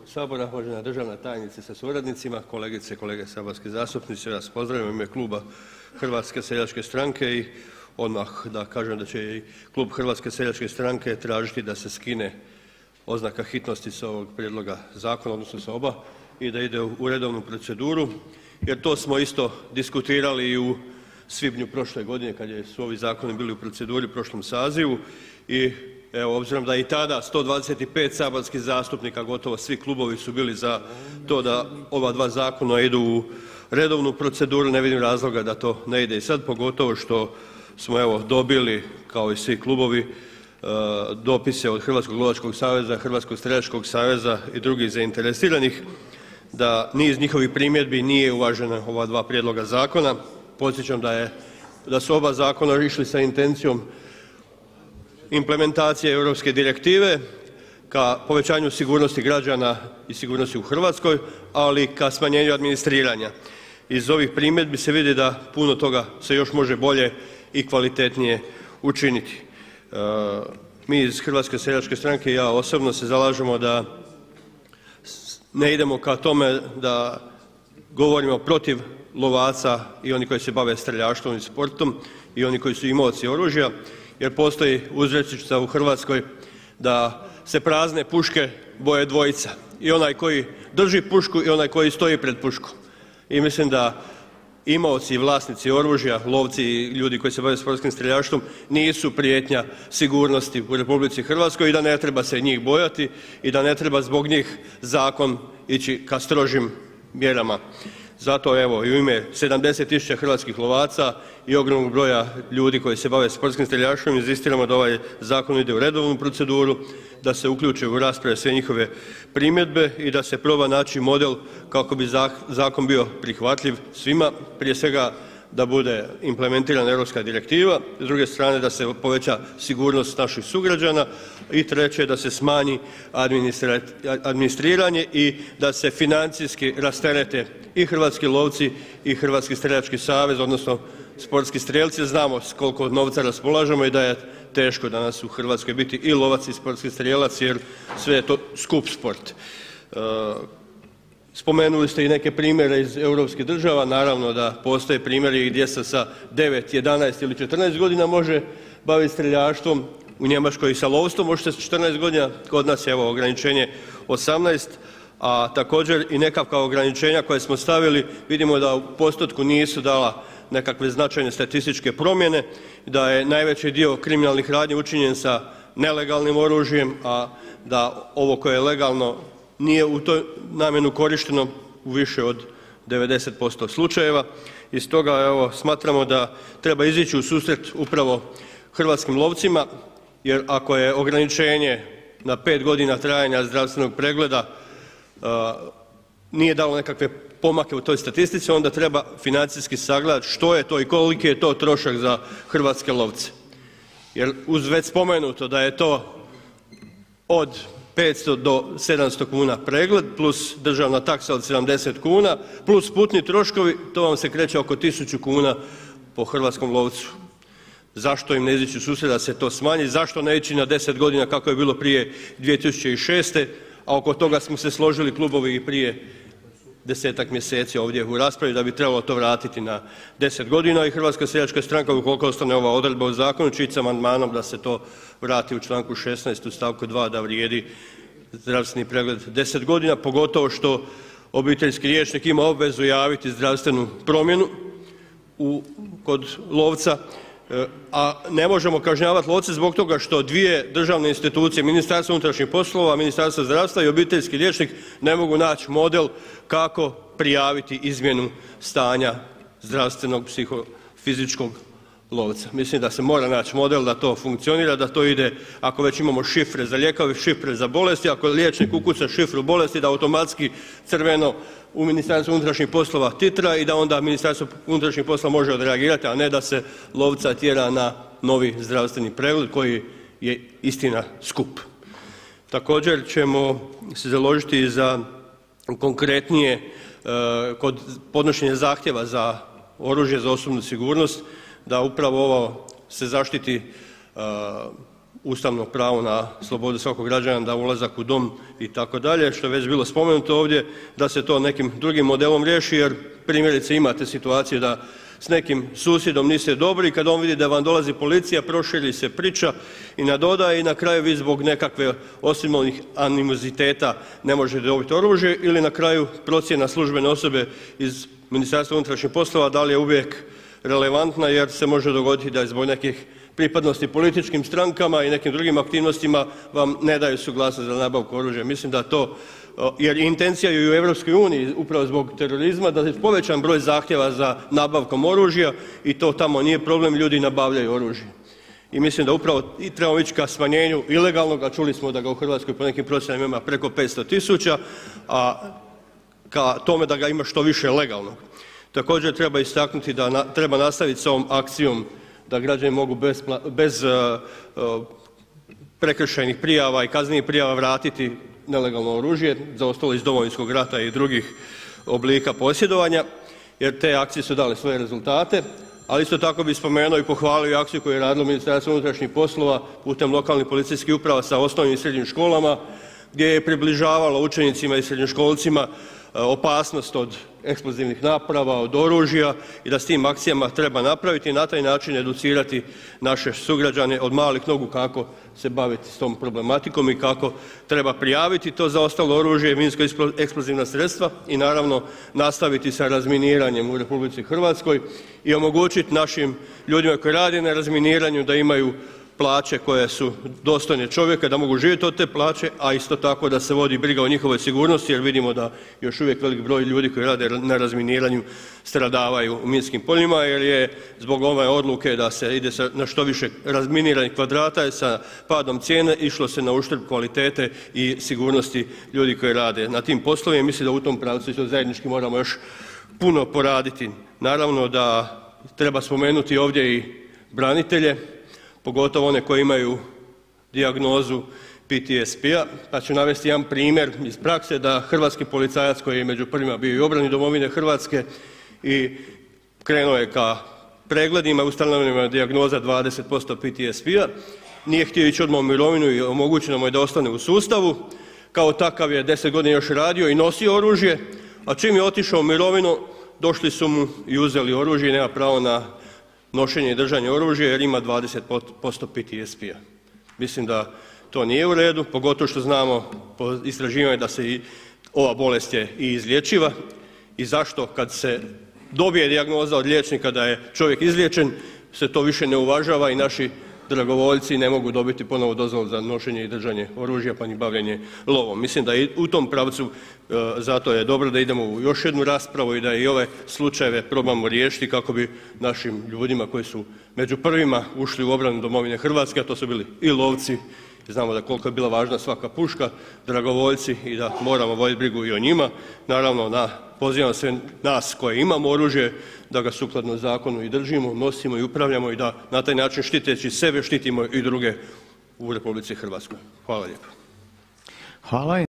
Sabora, uvažena državna tajnice sa suradnicima, kolegice i kolege saborski zastupnici. Ja vas pozdravljam u ime kluba HSS-a i odmah da kažem da će i klub HSS-a tražiti da se skine oznaka hitnosti sa ovog prijedloga zakona, odnosno sa oba i da ide u redovnu proceduru jer to smo isto diskutirali i u svibnju prošle godine kad su ovi zakoni bili u proceduri u prošlom sazivu. I evo, obzirom da i tada 125 saborskih zastupnika, gotovo svi klubovi su bili za to da ova dva zakona idu u redovnu proceduru, ne vidim razloga da to ne ide i sad, pogotovo što smo evo dobili kao i svi klubovi dopise od Hrvatskog lovačkog saveza, Hrvatskog streljačkog saveza i drugih zainteresiranih da niz njihovih primjedbi nije uvaženo ova dva prijedloga zakona. Podsjećam da su oba zakona išli sa intencijom implementacije europske direktive ka povećanju sigurnosti građana i sigurnosti u Hrvatskoj, ali ka smanjenju administriranja. Iz ovih primjedbi se vidi da puno toga se još može bolje i kvalitetnije učiniti. Mi iz HSS-a i ja osobno se zalažemo da ne idemo ka tome da govorimo protiv lovaca i oni koji se bave streljaštvom i sportom i oni koji su imaoci oružja, jer postoji uzrečica u Hrvatskoj da se prazne puške boje dvojica, i onaj koji drži pušku i onaj koji stoji pred puškom. I mislim da imaoci i vlasnici oružja, lovci i ljudi koji se bave sportskim streljaštvom nisu prijetnja sigurnosti u RH i da ne treba se njih bojati i da ne treba zbog njih zakon ići ka strožim mjerama. Zato evo i u ime 70 000 hrvatskih lovaca i ogromnog broja ljudi koji se bave sportskim streljaštvom inzistiramo da ovaj zakon ide u redovnu proceduru, da se uključe u rasprave sve njihove primjedbe i da se proba naći model kako bi zakon bio prihvatljiv svima, prije svega da bude implementirana europska direktiva, s druge strane da se poveća sigurnost naših sugrađana i treće da se smanji administriranje i da se financijski rasterete i hrvatski lovci i Hrvatski streljački savez, odnosno sportski strijelci. Znamo s koliko novca raspolažemo i da je teško danas u Hrvatskoj biti i lovac i sportski strijelac jer sve je to skup sport. Spomenuli ste i neke primjere iz europskih država, naravno da postoje primjeri gdje se sa 9, 11 ili 14 godina može baviti streljaštvom, u Njemačkoj i sa lovstvom može se s 14 godina, kod nas je evo ograničenje 18, a također i nekakva ograničenja koja smo stavili vidimo da u postotku nisu dala nekakve značajne statističke promjene, da je najveći dio kriminalnih radnji učinjen sa nelegalnim oružjem, a da ovo koje je legalno nije u toj namjenu korišteno u više od 90% slučajeva. I stoga evo smatramo da treba izići u susret upravo hrvatskim lovcima, jer ako je ograničenje na 5 godina trajanja zdravstvenog pregleda nije dalo nekakve pomake u toj statistici, onda treba financijski sagledati što je to i koliki je to trošak za hrvatske lovce. Jer uz već spomenuto da je to od 500 do 700 kuna pregled plus državna taksa od 70 kuna plus putni troškovi, to vam se kreće oko 1000 kuna po hrvatskom lovcu. Zašto im ne izići u susret da se to smanji, zašto ne ići na 10 godina kako je bilo prije 2006. a oko toga smo se složili klubovi i prije 10-ak mjeseci ovdje u raspravi da bi trebalo to vratiti na 10 godina i HSS ukoliko ostane ova odredba u zakonu će ići s amandmanom da se to vrati u članku 16. u stavku 2. da vrijedi zdravstveni pregled 10 godina, pogotovo što obiteljski liječnik ima obvezu javiti zdravstvenu promjenu kod lovca, a ne možemo kažnjavati lovce zbog toga što dvije državne institucije, MUP, Ministarstvo zdravstva i obiteljski liječnik ne mogu naći model kako prijaviti izmjenu stanja zdravstvenog, psihofizičkog lovca. Mislim da se mora naći model da to funkcionira, da to ide ako već imamo šifre za lijekove, šifre za bolesti, ako liječnik ukuca šifru bolesti da automatski crveno u MUP titra i da onda MUP može odreagirati, a ne da se lovca tjera na novi zdravstveni pregled koji je istina skup. Također ćemo se založiti i za konkretnije kod podnošenja zahtjeva za oružje za osobnu sigurnost da upravo ovo se zaštiti ustavno pravo na slobodu svakog građana da ulazak u dom itd., što je već bilo spomenuto ovdje, da se to nekim drugim modelom riješi jer primjerice imate situaciju da s nekim susjedom niste dobri i kad on vidi da vam dolazi policija proširi se priča i nadodaje i na kraju vi zbog nekakve osobnih animoziteta ne možete dobiti oružje ili na kraju procjena službene osobe iz MUP-a da li je uvijek relevantna jer se može dogoditi da je zbog nekih pripadnosti političkim strankama i nekim drugim aktivnostima vam ne daju suglasnost za nabavku oružja. Mislim da to, jer intencija je i u EU upravo zbog terorizma da je povećan broj zahtjeva za nabavkom oružja i to tamo nije problem, ljudi nabavljaju oružje. I mislim da upravo i trebamo ići ka smanjenju ilegalnog, a čuli smo da ga u Hrvatskoj po nekim procjenama ima preko 500 000, a ka tome da ga ima što više legalnog. Također treba istaknuti da treba nastaviti s ovom akcijom da građani mogu bez prekršajnih prijava i kaznenih prijava vratiti nelegalno oružje zaostalo iz Domovinskog rata i drugih oblika posjedovanja jer te akcije su dale svoje rezultate. Ali isto tako bih spomenuo i pohvalio akciju koju je radilo MUP putem lokalnih policijskih uprava sa osnovnim i srednjim školama gdje je približavalo učenicima i srednjoškolcima opasnost od eksplozivnih naprava, od oružja i da s tim akcijama treba napraviti i na taj način educirati naše sugrađane od malih nogu kako se baviti s tom problematikom i kako treba prijaviti to zaostalo oružje i minsko eksplozivna sredstva i naravno nastaviti sa razminiranjem u RH i omogućiti našim ljudima koji rade na razminiranju da imaju plaće koje su dostojne čovjeka, da mogu živjeti od te plaće, a isto tako da se vodi briga o njihovoj sigurnosti jer vidimo da još uvijek velik broj ljudi koji rade na razminiranju stradavaju u minskim poljima jer je zbog ove odluke da se ide na što više razminiranih kvadrata i sa padom cijene išlo se na uštrb kvalitete i sigurnosti ljudi koji rade na tim poslovima i mislim da u tom pravcu isto zajednički moramo još puno poraditi. Naravno da treba spomenuti ovdje i branitelje, pogotovo one koji imaju dijagnozu PTSP-a, pa ću navesti jedan primjer iz prakse da hrvatski policajac koji je među prvima bio i u obrani domovine Hrvatske i krenuo je ka pregledima, ustanovljena je dijagnoza 20% PTSP-a, nije htio ići odmah u mirovinu i omogućeno mu je da ostane u sustavu, kao takav je 10 godina još radio i nosio oružje, a čim je otišao u mirovinu došli su mu i uzeli oružje i nema pravo na nošenje i držanje oružja jer ima 20% PTSP-a. Mislim da to nije u redu, pogotovo što znamo po istraživanju da se i ova bolest je i izlječiva i zašto kad se dobije dijagnoza od liječnika da je čovjek izliječen se to više ne uvažava i naši dragovoljci ne mogu dobiti ponovo dozvolu za nošenje i držanje oružja pa ni bavljenje lovom. Mislim da i u tom pravcu zato je dobro da idemo u još jednu raspravu i da i ove slučajeve probamo riješiti kako bi našim ljudima koji su među prvima ušli u obranu domovine Hrvatske, a to su bili i lovci, znamo da koliko je bila važna svaka puška, dragovoljci i da moramo voditi brigu i o njima. Naravno pozivam sve nas koji imamo oružje da ga sukladno zakonu i držimo, nosimo i upravljamo i da na taj način štiteći sebe štitimo i druge u RH. Hvala lijepo. Hvala.